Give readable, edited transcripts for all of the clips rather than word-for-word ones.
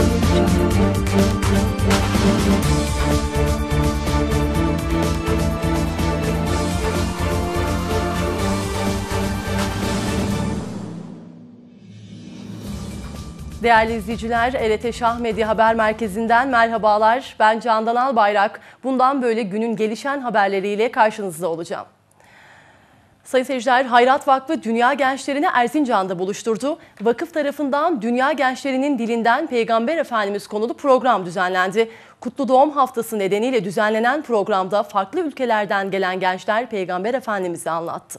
Değerli izleyiciler, TRT Şah Medya Haber Merkezi'nden merhabalar. Ben Candan Albayrak. Bundan böyle günün gelişen haberleriyle karşınızda olacağım. Sayın seyirciler, Hayrat Vakfı dünya gençlerini Erzincan'da buluşturdu. Vakıf tarafından dünya gençlerinin dilinden Peygamber Efendimiz konulu program düzenlendi. Kutlu Doğum Haftası nedeniyle düzenlenen programda farklı ülkelerden gelen gençler Peygamber Efendimiz'i anlattı.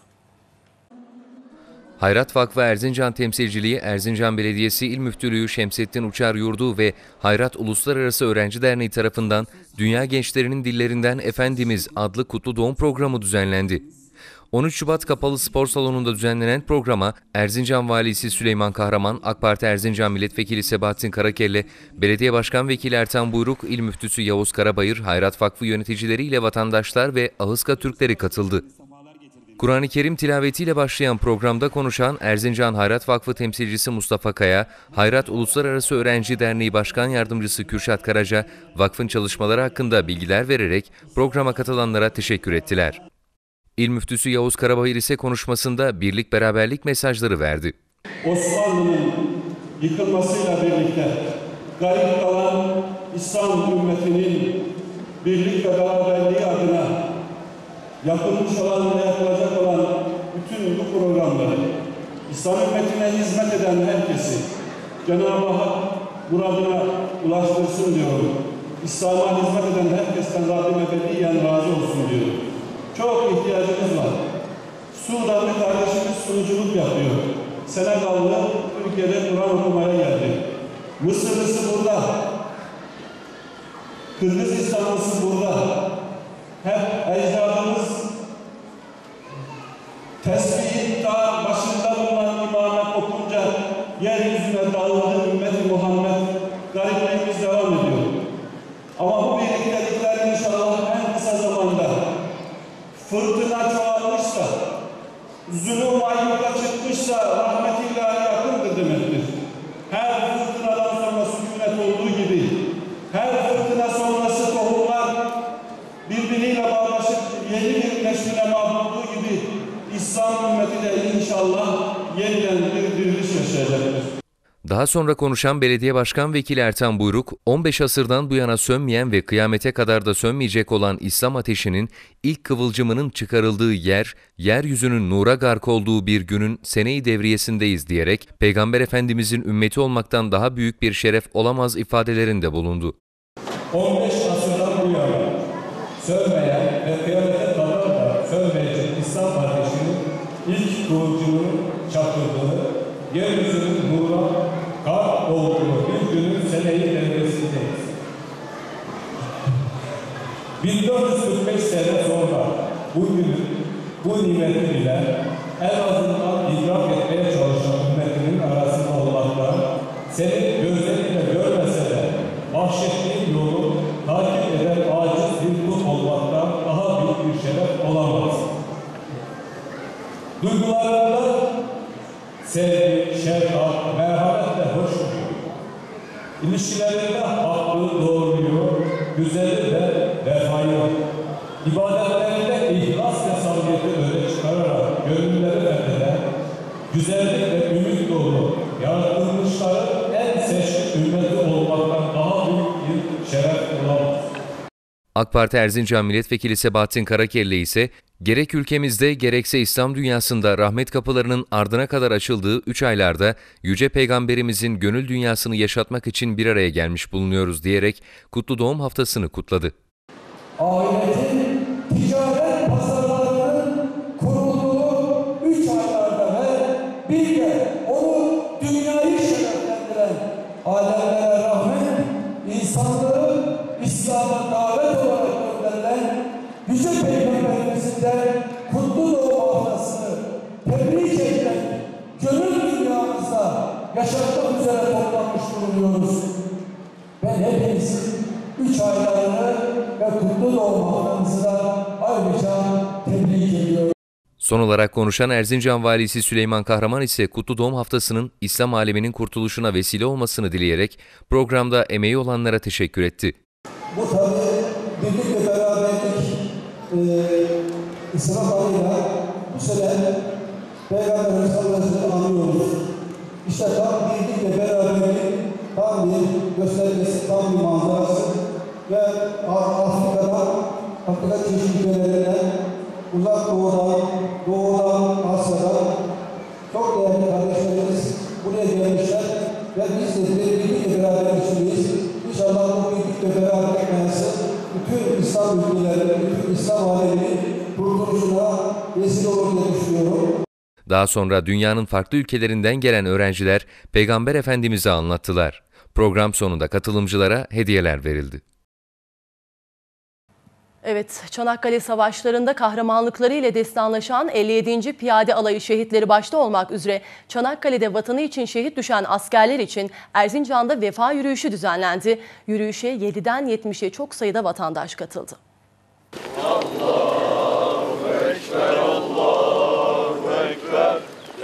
Hayrat Vakfı Erzincan Temsilciliği, Erzincan Belediyesi İl Müftülüğü Şemsettin Uçar Yurdu ve Hayrat Uluslararası Öğrenci Derneği tarafından Dünya Gençlerinin Dillerinden Efendimiz adlı kutlu doğum programı düzenlendi. 13 Şubat Kapalı Spor Salonu'nda düzenlenen programa Erzincan Valisi Süleyman Kahraman, AK Parti Erzincan Milletvekili Sebahattin Karakelle, Belediye Başkan Vekili Ertan Buyruk, İl Müftüsü Yavuz Karabayır, Hayrat Vakfı yöneticileriyle vatandaşlar ve Ahıska Türkleri katıldı. Kur'an-ı Kerim tilavetiyle başlayan programda konuşan Erzincan Hayrat Vakfı temsilcisi Mustafa Kaya, Hayrat Uluslararası Öğrenci Derneği Başkan Yardımcısı Kürşat Karaca, vakfın çalışmaları hakkında bilgiler vererek programa katılanlara teşekkür ettiler. İl Müftüsü Yavuz Karabayır ise konuşmasında birlik beraberlik mesajları verdi. Osmanlı'nın yıkılmasıyla birlikte garip kalan İslam ümmetinin birlik ve beraberliği adına yapılmış olan ve yapılacak olan bütün bu programları, İslam ümmetine hizmet eden herkesi Cenab-ı Hak muradına ulaştırsın diyorum. İslam'a hizmet eden herkesten Rabbim ebediyen razı olsun diyorum. Çok ihtiyacımız var. Sudanlı kardeşimiz sunuculuk yapıyor. Senegallı Türkiye'de Kur'an okumaya geldi. Mısırlısı burada. Kırgızistanlısı burada. Hep ecdadımız tesbih dağ başında bulunan imamet okunca yeryüzüne dağıldı ümmeti Muhammed. Garipliğimiz devam ediyor. Ama bu birliktelikler inşallah en kısa zamanda fırtına çoğalmışsa, zulüm ayyuka çıkmışsa rahmetillahi yakındır demektir. Her fırtınadan sonra sükunet olduğu gibi, her fırtına sonrası tohumlar birbiriyle bağlaşıp yeni bir neşvine mahvolduğu gibi İslam ümmeti de inşallah yeniden bir diriliş yaşayacaktır. Daha sonra konuşan Belediye Başkan Vekili Ertan Buyruk, 15 asırdan bu yana sönmeyen ve kıyamete kadar da sönmeyecek olan İslam ateşinin ilk kıvılcımının çıkarıldığı yer, yeryüzünün nura gark olduğu bir günün sene-i devriyesindeyiz diyerek, Peygamber Efendimizin ümmeti olmaktan daha büyük bir şeref olamaz ifadelerinde bulundu. 15 asırdan bu yana sönmeyen ve kıyamete kadar da sönmeyecek İslam ateşinin ilk kıvılcımının çakıldığı, yeryüzünün nura gark olduğu bir günün sene-i devresindeyiz. 1445 sene sonra bu nimeti bile en azından idrak etmeye çalışan ümmetinin arasında olmaktan, senin gözleriyle görmese de bahşettiğin yolu takip eden aciz bir kul olmaktan daha büyük bir şeref olamaz. Duygularında sevgi, şefkat, merhamet ve hoşgörü, İlişkilerinde hakkı, doğruyu, güzeli ve vefayı, ibadetlerinde ihlas ve samimiyeti öne çıkararak gönülleri fetheden, güzellik ve ümit dolu, yaratılmışların en seçkin ümmeti olmaktan daha büyük bir şeref olamaz. AK Parti Erzincan Milletvekili Sebahattin Karakelle ise, gerek ülkemizde gerekse İslam dünyasında rahmet kapılarının ardına kadar açıldığı 3 aylarda Yüce Peygamberimizin gönül dünyasını yaşatmak için bir araya gelmiş bulunuyoruz diyerek Kutlu Doğum Haftası'nı kutladı. Ahiretin ticaret pazarlarının kurulduğu 3 aylarda ve bir de onu dünyayı şereflendiren alemlere rahmet, insanları İslam'a davet olarak gönderilen Yüce Peygamberimizin de Kutlu Doğum Haftası'nı tebrik eden gönül dünyamızda yaşatmak üzere toplanmış bulunuyoruz. Ben hepinizin 3 aylarını ve Kutlu Doğum Haftanızı da ayrıca tebrik ediyorum. Son olarak konuşan Erzincan Valisi Süleyman Kahraman ise Kutlu Doğum Haftası'nın İslam aleminin kurtuluşuna vesile olmasını dileyerek programda emeği olanlara teşekkür etti. Bu tabii birlik ve beraberlik İslam adıyla bu sene Peygamber Efendimiz'i anıyoruz. İşte tam birlik ve beraberlik, tam bir göstergesi, tam bir manzarası ve Afrika çeşitli ülkelerinden, Uzak Doğu'dan, Asya'dan çok değerli kardeşlerimiz buraya gelmişler ve biz de birlik ve beraberlik içindeyiz. İnşallah bu birlik ve beraberlik meclisi bütün İslam ülkelerinin, bütün İslam aleminin kurtuluşuna vesile olur diye düşünüyorum. Daha sonra dünyanın farklı ülkelerinden gelen öğrenciler Peygamber Efendimiz'i anlattılar. Program sonunda katılımcılara hediyeler verildi. Evet, Çanakkale Savaşları'nda kahramanlıkları ile destanlaşan 57. Piyade Alayı şehitleri başta olmak üzere Çanakkale'de vatanı için şehit düşen askerler için Erzincan'da vefa yürüyüşü düzenlendi. Yürüyüşe 7'den 70'e çok sayıda vatandaş katıldı. Allahu Ekber, Allahu Ekber,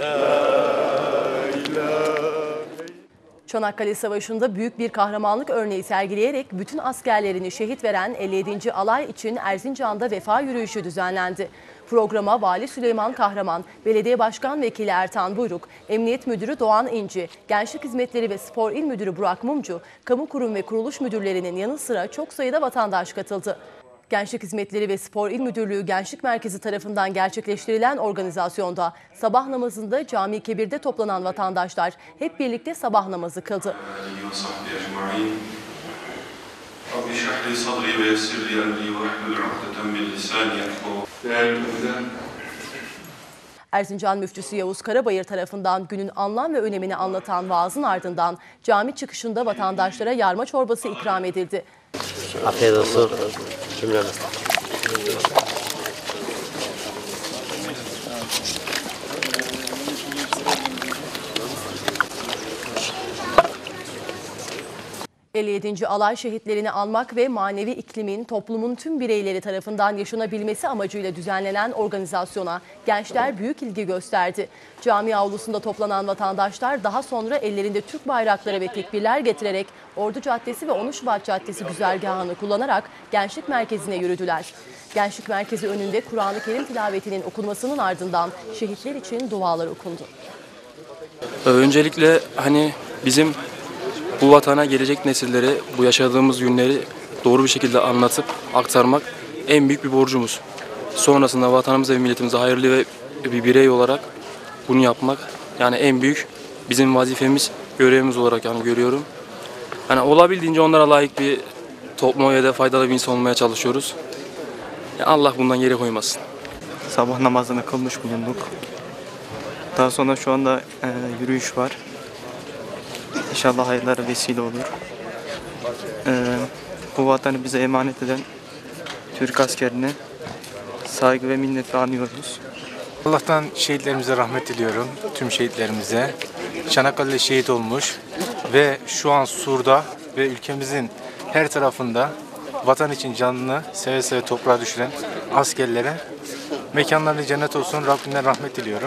Çanakkale Savaşı'nda büyük bir kahramanlık örneği sergileyerek bütün askerlerini şehit veren 57. Alay için Erzincan'da vefa yürüyüşü düzenlendi. Programa Vali Süleyman Kahraman, Belediye Başkan Vekili Ertan Buyruk, Emniyet Müdürü Doğan İnci, Gençlik Hizmetleri ve Spor İl Müdürü Burak Mumcu, kamu kurum ve kuruluş müdürlerinin yanı sıra çok sayıda vatandaş katıldı. Gençlik Hizmetleri ve Spor İl Müdürlüğü Gençlik Merkezi tarafından gerçekleştirilen organizasyonda sabah namazında Cami-i Kebir'de toplanan vatandaşlar hep birlikte sabah namazı kıldı. Erzincan Müftüsü Yavuz Karabayır tarafından günün anlam ve önemini anlatan vaazın ardından cami çıkışında vatandaşlara yarma çorbası ikram edildi. Afiyet olsun cümlemize. 57. Alay şehitlerini anmak ve manevi iklimin toplumun tüm bireyleri tarafından yaşanabilmesi amacıyla düzenlenen organizasyona gençler büyük ilgi gösterdi. Cami avlusunda toplanan vatandaşlar daha sonra ellerinde Türk bayrakları ve tekbirler getirerek Ordu Caddesi ve 10 Şubat Caddesi güzergahını kullanarak Gençlik Merkezi'ne yürüdüler. Gençlik Merkezi önünde Kur'an-ı Kerim tilavetinin okunmasının ardından şehitler için dualar okundu. Öncelikle bizim bu vatana gelecek nesillere bu yaşadığımız günleri doğru bir şekilde anlatıp aktarmak en büyük bir borcumuz. Sonrasında vatanımıza ve milletimize hayırlı ve bir birey olarak bunu yapmak en büyük bizim vazifemiz, görevimiz olarak görüyorum. Olabildiğince onlara layık bir topluma ve de faydalı bir insan olmaya çalışıyoruz. Allah bundan geri koymasın. Sabah namazını kılmış bulunduk. Daha sonra şu anda yürüyüş var. İnşallah hayırlara vesile olur. Bu vatanı bize emanet eden Türk askerine saygı ve minnetle anıyoruz. Allah'tan şehitlerimize rahmet diliyorum, tüm şehitlerimize. Çanakkale'de şehit olmuş ve şu an Sur'da ve ülkemizin her tarafında vatan için canını seve seve toprağa düşüren askerlere mekanlarında cennet olsun, Rabbinden rahmet diliyorum.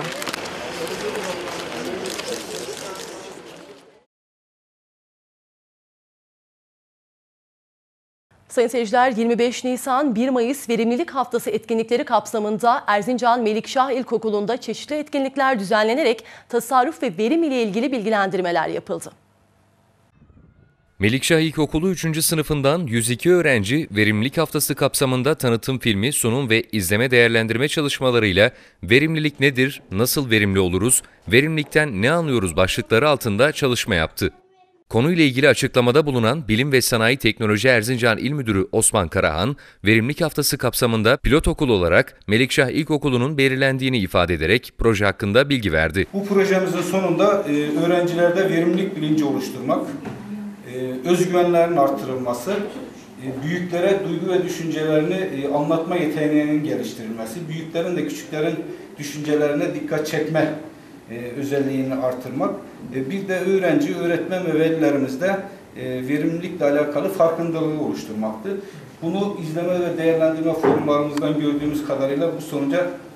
Sayın seyirciler, 25 Nisan 1 Mayıs Verimlilik Haftası etkinlikleri kapsamında Erzincan Melikşah İlkokulu'nda çeşitli etkinlikler düzenlenerek tasarruf ve verim ile ilgili bilgilendirmeler yapıldı. Melikşah İlkokulu 3. sınıfından 102 öğrenci Verimlilik Haftası kapsamında tanıtım filmi, sunum ve izleme değerlendirme çalışmalarıyla verimlilik nedir, nasıl verimli oluruz, verimlilikten ne anlıyoruz başlıkları altında çalışma yaptı. Konuyla ilgili açıklamada bulunan Bilim ve Sanayi Teknoloji Erzincan İl Müdürü Osman Karahan, Verimlilik Haftası kapsamında pilot okul olarak Melikşah İlkokulu'nun belirlendiğini ifade ederek proje hakkında bilgi verdi. Bu projemizin sonunda öğrencilerde verimlilik bilinci oluşturmak, özgüvenlerin artırılması, büyüklere duygu ve düşüncelerini anlatma yeteneğinin geliştirilmesi, büyüklerin de küçüklerin düşüncelerine dikkat çekme özelliğini artırmak, bir de öğrenci, öğretmen ve velilerimizde verimlilikle alakalı farkındalığı oluşturmaktı. Bunu izleme ve değerlendirme forumlarımızdan gördüğümüz kadarıyla bu sonuca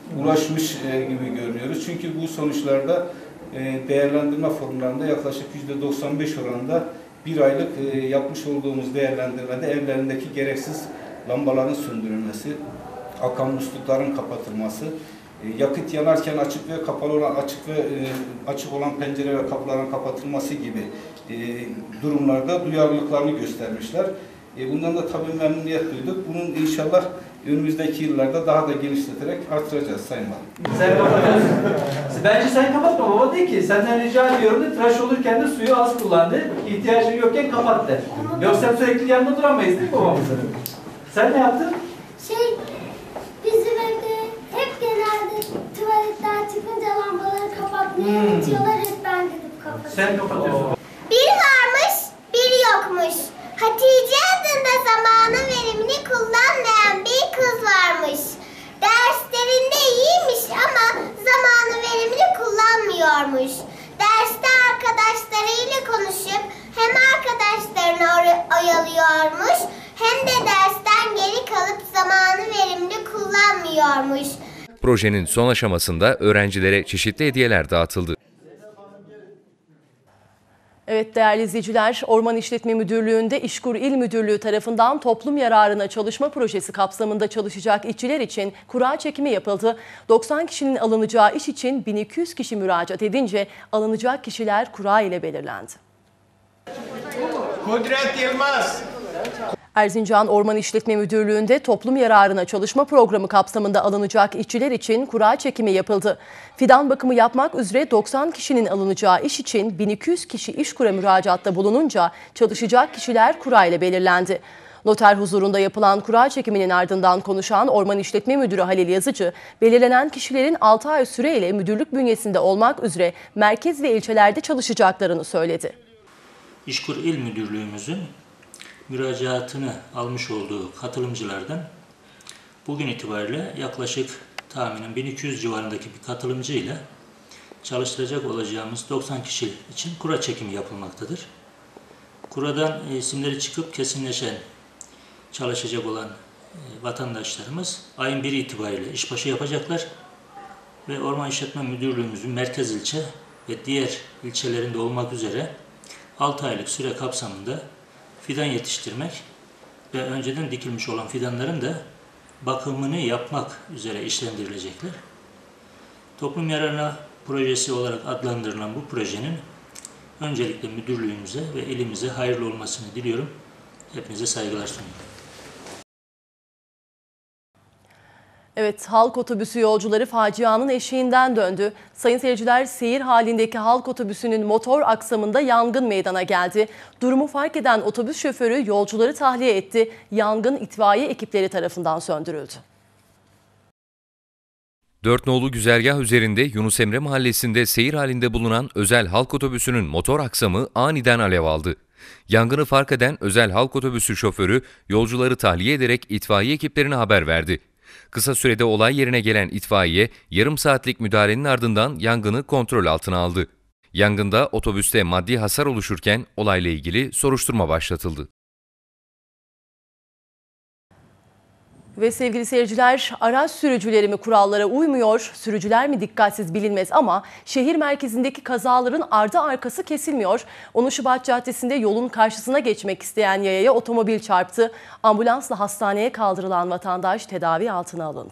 ulaşmış gibi görünüyoruz. Çünkü bu sonuçlarda değerlendirme formlarında yaklaşık %95 oranında bir aylık yapmış olduğumuz değerlendirmede evlerindeki gereksiz lambaların söndürülmesi, akan muslukların kapatılması, yakıt yanarken açık ve kapalı olan açık olan pencere ve kapıların kapatılması gibi durumlarda duyarlılıklarını göstermişler. Bundan da tabii memnuniyet duyduk. Bunun inşallah önümüzdeki yıllarda daha da genişleterek artıracağız Sayın Valim. Sen kapatıyorsun. Bence sen kapatma baba, de ki senden rica ediyorum de tıraş olurken de suyu az kullandı. İhtiyacın yokken kapat de. Yoksa sürekli yanında duramayız değil mi babamızın? Sen ne yaptın? Bizim evde hep genelde tuvaletten çıkınca lambaları kapatmayı unutuyorlar. Hep ben gidip kapatıyorum. Sen kapatıyorsun. Biri varmış, biri yokmuş. Hatice adında zamanın verimini kullanmayan bir kız varmış. Derslerinde iyiymiş ama zamanın verimini kullanmıyormuş. Derste arkadaşlarıyla konuşup hem arkadaşlarını oyalıyormuş hem de dersten geri kalıp zamanı verimli kullanmıyormuş. Projenin son aşamasında öğrencilere çeşitli hediyeler dağıtıldı. Evet değerli izleyiciler, Orman İşletme Müdürlüğü'nde İşkur İl Müdürlüğü tarafından toplum yararına çalışma projesi kapsamında çalışacak işçiler için kura çekimi yapıldı. 90 kişinin alınacağı iş için 1200 kişi müracaat edince alınacak kişiler kura ile belirlendi. Kudret Yılmaz. Erzincan Orman İşletme Müdürlüğü'nde toplum yararına çalışma programı kapsamında alınacak işçiler için kura çekimi yapıldı. Fidan bakımı yapmak üzere 90 kişinin alınacağı iş için 1200 kişi İşkur'a müracaatta bulununca çalışacak kişiler kura ile belirlendi. Noter huzurunda yapılan kura çekiminin ardından konuşan Orman İşletme Müdürü Halil Yazıcı, belirlenen kişilerin 6 ay süreyle müdürlük bünyesinde olmak üzere merkez ve ilçelerde çalışacaklarını söyledi. İşkur İl Müdürlüğümüzün müracaatını almış olduğu katılımcılardan bugün itibariyle yaklaşık tahminen 1200 civarındaki bir katılımcıyla çalıştıracak olacağımız 90 kişi için kura çekimi yapılmaktadır. Kuradan isimleri çıkıp kesinleşen çalışacak olan vatandaşlarımız ayın 1 itibariyle işbaşı yapacaklar ve Orman İşletme Müdürlüğümüzün merkez ilçe ve diğer ilçelerinde olmak üzere 6 aylık süre kapsamında fidan yetiştirmek ve önceden dikilmiş olan fidanların da bakımını yapmak üzere işlendirilecekler. Toplum yararına projesi olarak adlandırılan bu projenin öncelikle müdürlüğümüze ve ilimize hayırlı olmasını diliyorum. Hepinize saygılar sunuyorum. Evet, halk otobüsü yolcuları facianın eşiğinden döndü. Sayın seyirciler, seyir halindeki halk otobüsünün motor aksamında yangın meydana geldi. Durumu fark eden otobüs şoförü yolcuları tahliye etti. Yangın itfaiye ekipleri tarafından söndürüldü. 4 nolu güzergah üzerinde Yunus Emre Mahallesi'nde seyir halinde bulunan özel halk otobüsünün motor aksamı aniden alev aldı. Yangını fark eden özel halk otobüsü şoförü yolcuları tahliye ederek itfaiye ekiplerine haber verdi. Kısa sürede olay yerine gelen itfaiye yarım saatlik müdahalenin ardından yangını kontrol altına aldı. Yangında otobüste maddi hasar oluşurken olayla ilgili soruşturma başlatıldı. Ve sevgili seyirciler, araç sürücüleri mi kurallara uymuyor, sürücüler mi dikkatsiz bilinmez ama şehir merkezindeki kazaların ardı arkası kesilmiyor. 10 Şubat Caddesi'nde yolun karşısına geçmek isteyen yayaya otomobil çarptı. Ambulansla hastaneye kaldırılan vatandaş tedavi altına alındı.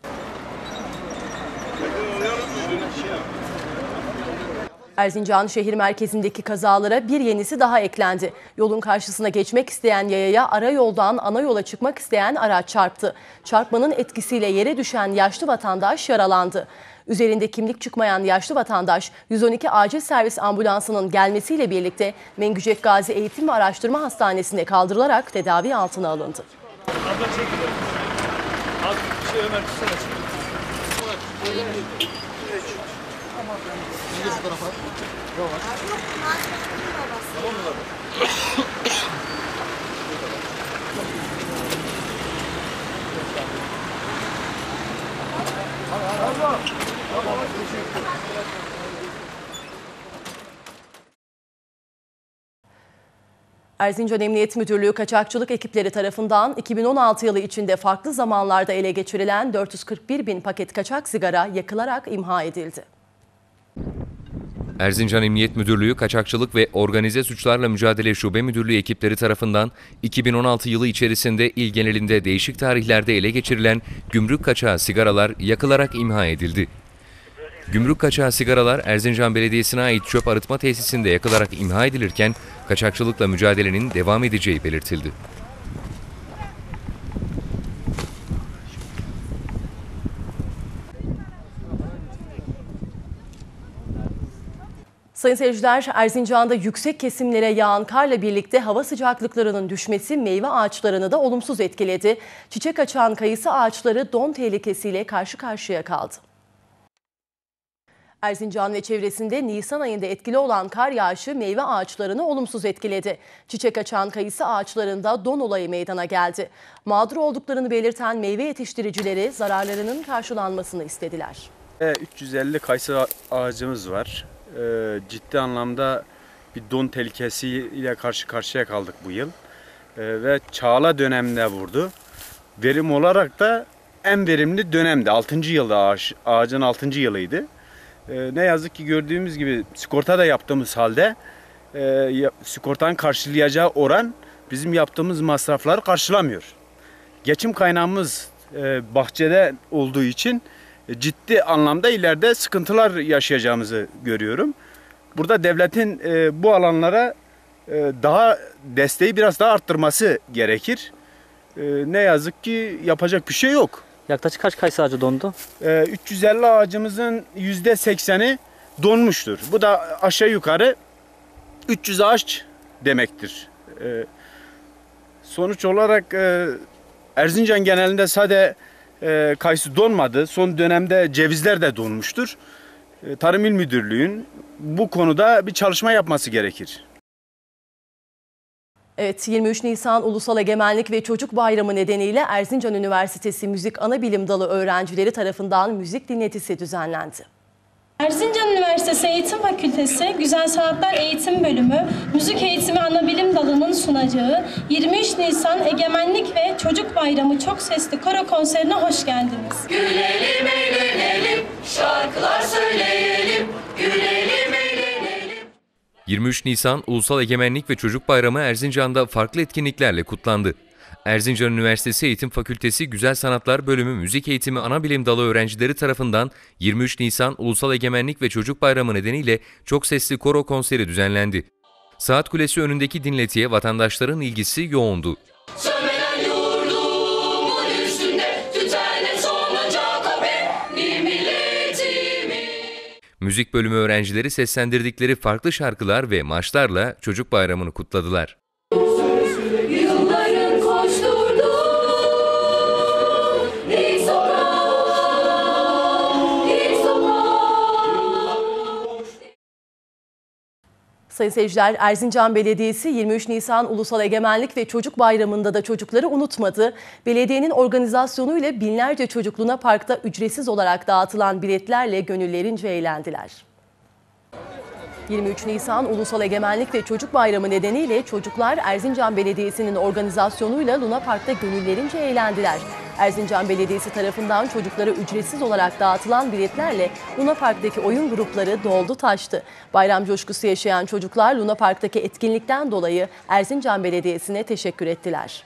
Erzincan şehir merkezindeki kazalara bir yenisi daha eklendi. Yolun karşısına geçmek isteyen yayaya arayoldan ana yola çıkmak isteyen araç çarptı. Çarpmanın etkisiyle yere düşen yaşlı vatandaş yaralandı. Üzerinde kimlik çıkmayan yaşlı vatandaş 112 acil servis ambulansının gelmesiyle birlikte Mengücek Gazi Eğitim ve Araştırma Hastanesi'ne kaldırılarak tedavi altına alındı. Abla çekilir. Az bir şey Ömer tutsana. Şu tarafa. Yavaş. Tamam mı? Erzincan Emniyet Müdürlüğü kaçakçılık ekipleri tarafından 2016 yılı içinde farklı zamanlarda ele geçirilen 441 bin paket kaçak sigara yakılarak imha edildi. Erzincan Emniyet Müdürlüğü Kaçakçılık ve Organize Suçlarla Mücadele Şube Müdürlüğü ekipleri tarafından 2016 yılı içerisinde il genelinde değişik tarihlerde ele geçirilen gümrük kaçağı sigaralar yakılarak imha edildi. Gümrük kaçağı sigaralar Erzincan Belediyesi'ne ait çöp arıtma tesisinde yakılarak imha edilirken kaçakçılıkla mücadelenin devam edeceği belirtildi. Sayın seyirciler, Erzincan'da yüksek kesimlere yağan karla birlikte hava sıcaklıklarının düşmesi meyve ağaçlarını da olumsuz etkiledi. Çiçek açan kayısı ağaçları don tehlikesiyle karşı karşıya kaldı. Erzincan ve çevresinde Nisan ayında etkili olan kar yağışı meyve ağaçlarını olumsuz etkiledi. Çiçek açan kayısı ağaçlarında don olayı meydana geldi. Mağdur olduklarını belirten meyve yetiştiricileri zararlarının karşılanmasını istediler. 350 kayısı ağacımız var. Ciddi anlamda bir don tehlikesiyle karşı karşıya kaldık bu yıl. Ve çağla döneminde vurdu. Verim olarak da en verimli dönemdi. 6. yılda ağacın 6. yılıydı. Ne yazık ki gördüğümüz gibi sigorta da yaptığımız halde sigortanın karşılayacağı oran bizim yaptığımız masrafları karşılamıyor. Geçim kaynağımız bahçede olduğu için ciddi anlamda ileride sıkıntılar yaşayacağımızı görüyorum. Burada devletin bu alanlara daha desteği biraz daha arttırması gerekir. Ne yazık ki yapacak bir şey yok. Yaklaşık kaç kayısı ağacı dondu? 350 ağacımızın %80'i donmuştur. Bu da aşağı yukarı 300 ağaç demektir. Sonuç olarak Erzincan genelinde sadece kayısı donmadı. Son dönemde cevizler de donmuştur. Tarım İl Müdürlüğü'nün bu konuda bir çalışma yapması gerekir. Evet, 23 Nisan Ulusal Egemenlik ve Çocuk Bayramı nedeniyle Erzincan Üniversitesi Müzik Anabilim Dalı öğrencileri tarafından müzik dinletisi düzenlendi. Erzincan Üniversitesi Eğitim Fakültesi Güzel Sanatlar Eğitim Bölümü Müzik Eğitimi Anabilim Dalı'nın sunacağı 23 Nisan Egemenlik ve Çocuk Bayramı Çok Sesli Koro konserine hoş geldiniz. Gülelim, eğlenelim, şarkılar söyleyelim, gülelim, eğlenelim. 23 Nisan Ulusal Egemenlik ve Çocuk Bayramı Erzincan'da farklı etkinliklerle kutlandı. Erzincan Üniversitesi Eğitim Fakültesi Güzel Sanatlar Bölümü Müzik Eğitimi Anabilim Dalı öğrencileri tarafından 23 Nisan Ulusal Egemenlik ve Çocuk Bayramı nedeniyle çok sesli koro konseri düzenlendi. Saat Kulesi önündeki dinletiye vatandaşların ilgisi yoğundu. Sönmeden yurdumun üstünde tütenle solacak o benim milletimi. Müzik bölümü öğrencileri seslendirdikleri farklı şarkılar ve maçlarla Çocuk Bayramı'nı kutladılar. Yılların koşturdu ilk Sayın seyirciler, Erzincan Belediyesi 23 Nisan Ulusal Egemenlik ve Çocuk Bayramı'nda da çocukları unutmadı. Belediyenin organizasyonuyla binlerce çocuk Luna Park'ta ücretsiz olarak dağıtılan biletlerle gönüllerince eğlendiler. 23 Nisan Ulusal Egemenlik ve Çocuk Bayramı nedeniyle çocuklar Erzincan Belediyesi'nin organizasyonuyla Luna Park'ta gönüllerince eğlendiler. Erzincan Belediyesi tarafından çocuklara ücretsiz olarak dağıtılan biletlerle Luna Park'taki oyun grupları doldu taştı. Bayram coşkusu yaşayan çocuklar Luna Park'taki etkinlikten dolayı Erzincan Belediyesi'ne teşekkür ettiler.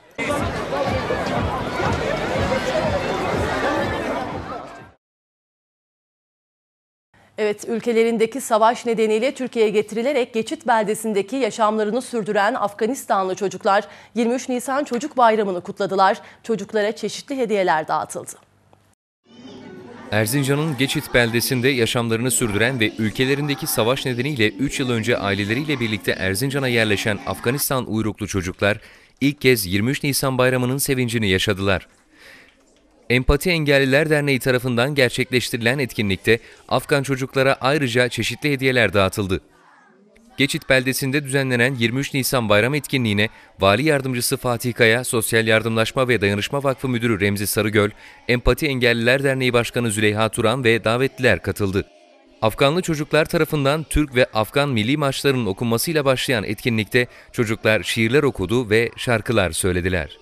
Evet, ülkelerindeki savaş nedeniyle Türkiye'ye getirilerek Geçit beldesindeki yaşamlarını sürdüren Afganistanlı çocuklar 23 Nisan Çocuk Bayramı'nı kutladılar. Çocuklara çeşitli hediyeler dağıtıldı. Erzincan'ın Geçit beldesinde yaşamlarını sürdüren ve ülkelerindeki savaş nedeniyle 3 yıl önce aileleriyle birlikte Erzincan'a yerleşen Afganistan uyruklu çocuklar ilk kez 23 Nisan Bayramı'nın sevincini yaşadılar. Empati Engelliler Derneği tarafından gerçekleştirilen etkinlikte Afgan çocuklara ayrıca çeşitli hediyeler dağıtıldı. Geçit beldesinde düzenlenen 23 Nisan Bayram etkinliğine Vali Yardımcısı Fatih Kaya, Sosyal Yardımlaşma ve Dayanışma Vakfı Müdürü Remzi Sarıgöl, Empati Engelliler Derneği Başkanı Züleyha Turan ve davetliler katıldı. Afganlı çocuklar tarafından Türk ve Afgan milli marşlarının okunmasıyla başlayan etkinlikte çocuklar şiirler okudu ve şarkılar söylediler.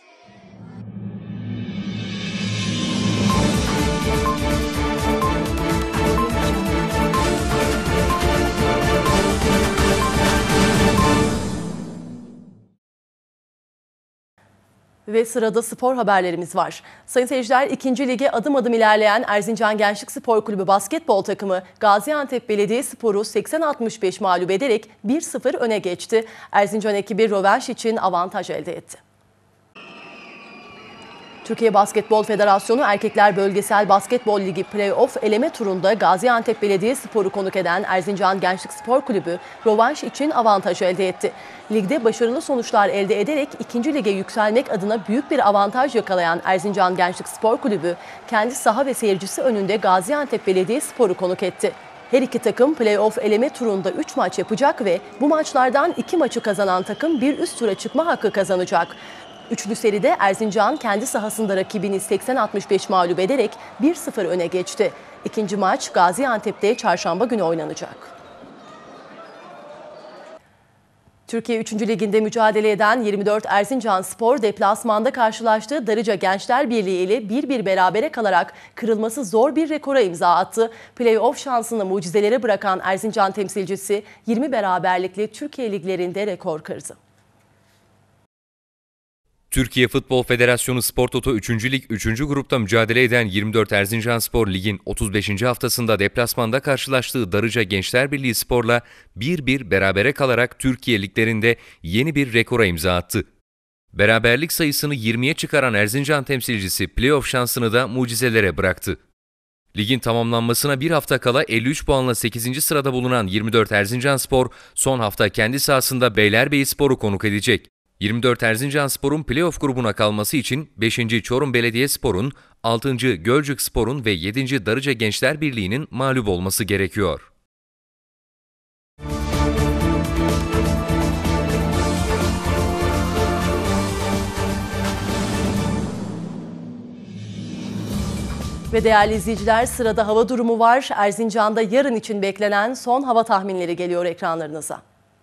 Ve sırada spor haberlerimiz var. Sayın seyirciler, 2. lige adım adım ilerleyen Erzincan Gençlik Spor Kulübü basketbol takımı Gaziantep Belediyespor'u 80-65 mağlup ederek 1-0 öne geçti. Erzincan ekibi rövanş için avantaj elde etti. Türkiye Basketbol Federasyonu Erkekler Bölgesel Basketbol Ligi Play-Off eleme turunda Gaziantep Belediyespor'u konuk eden Erzincan Gençlik Spor Kulübü rövanş için avantaj elde etti. Ligde başarılı sonuçlar elde ederek 2. lige yükselmek adına büyük bir avantaj yakalayan Erzincan Gençlik Spor Kulübü kendi saha ve seyircisi önünde Gaziantep Belediyespor'u konuk etti. Her iki takım play-off eleme turunda 3 maç yapacak ve bu maçlardan 2 maçı kazanan takım bir üst tura çıkma hakkı kazanacak. Üçlü seride Erzincan kendi sahasında rakibini 80-65 mağlup ederek 1-0 öne geçti. İkinci maç Gaziantep'te çarşamba günü oynanacak. Türkiye 3. Ligi'nde mücadele eden 24 Erzincanspor deplasmanda karşılaştığı Darıca Gençler Birliği ile 1-1 berabere kalarak kırılması zor bir rekora imza attı. Play-off şansını mucizelere bırakan Erzincan temsilcisi 20 beraberlikle Türkiye liglerinde rekor kırdı. Türkiye Futbol Federasyonu Spor Toto 3. Lig 3. grupta mücadele eden 24 Erzincanspor Lig'in 35. haftasında deplasmanda karşılaştığı Darıca Gençler Birliği Spor'la 1-1 berabere kalarak Türkiye liglerinde yeni bir rekora imza attı. Beraberlik sayısını 20'ye çıkaran Erzincan temsilcisi playoff şansını da mucizelere bıraktı. Ligin tamamlanmasına bir hafta kala 53 puanla 8. sırada bulunan 24 Erzincanspor son hafta kendi sahasında Beylerbeyispor'u konuk edecek. 24 Erzincanspor'un playoff grubuna kalması için 5. Çorum Belediyespor'un, 6. Gölcükspor'un ve 7. Darıca Gençler Birliği'nin mağlup olması gerekiyor. Ve değerli izleyiciler, sırada hava durumu var. Erzincan'da yarın için beklenen son hava tahminleri geliyor ekranlarınıza.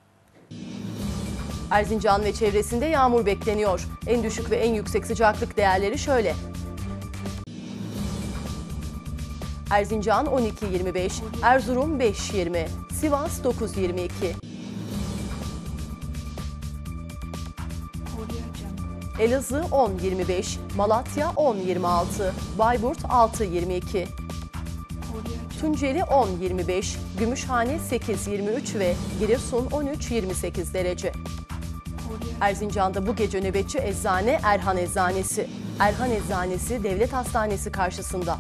Erzincan ve çevresinde yağmur bekleniyor. En düşük ve en yüksek sıcaklık değerleri şöyle. Erzincan 12-25, Erzurum 5-20, Sivas 9-22. Elazığ 10-25, Malatya 10-26, Bayburt 6-22. Tunceli 10-25, Gümüşhane 8-23 ve Giresun 13-28 derece. Erzincan'da bu gece nöbetçi eczane Erhan Eczanesi. Erhan Eczanesi Devlet Hastanesi karşısında.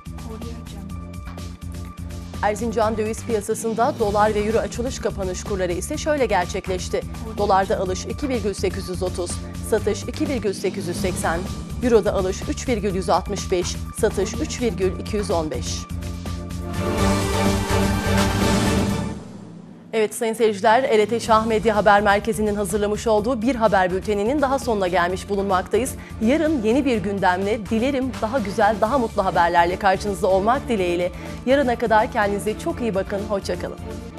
Erzincan döviz piyasasında dolar ve euro açılış kapanış kurları ise şöyle gerçekleşti. Dolarda alış 2,830, satış 2,880, euroda alış 3,165, satış 3,215. Evet sayın seyirciler, ERT Şah Medya Haber Merkezi'nin hazırlamış olduğu bir haber bülteninin daha sonuna gelmiş bulunmaktayız. Yarın yeni bir gündemle, dilerim daha güzel, daha mutlu haberlerle karşınızda olmak dileğiyle. Yarına kadar kendinize çok iyi bakın, hoşça kalın.